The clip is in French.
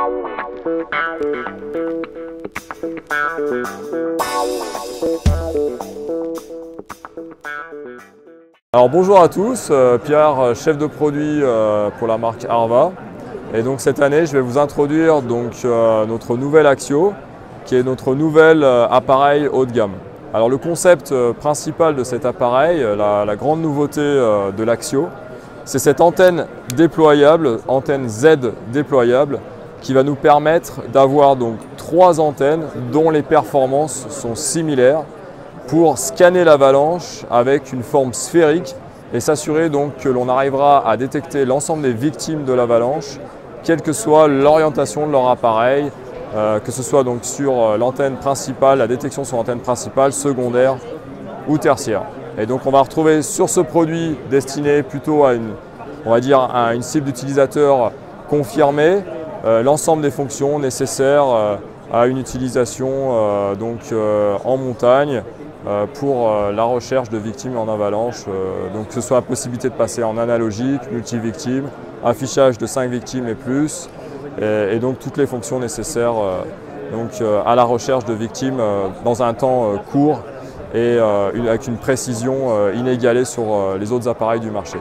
Alors bonjour à tous, Pierre, chef de produit pour la marque Arva. Et donc cette année, je vais vous introduire notre nouvel Axio, qui est notre nouvel appareil haut de gamme. Alors le concept principal de cet appareil, la grande nouveauté de l'Axio, c'est cette antenne déployable, antenne Z déployable, qui va nous permettre d'avoir donc 3 antennes dont les performances sont similaires pour scanner l'avalanche avec une forme sphérique et s'assurer donc que l'on arrivera à détecter l'ensemble des victimes de l'avalanche, quelle que soit l'orientation de leur appareil, que ce soit donc sur l'antenne principale, la détection sur l'antenne principale, secondaire ou tertiaire. Et donc on va retrouver sur ce produit destiné plutôt à une cible d'utilisateur confirmée, l'ensemble des fonctions nécessaires à une utilisation en montagne pour la recherche de victimes en avalanche, donc que ce soit la possibilité de passer en analogique, multi-victime, affichage de 5 victimes et plus, et donc toutes les fonctions nécessaires à la recherche de victimes dans un temps court et avec une précision inégalée sur les autres appareils du marché.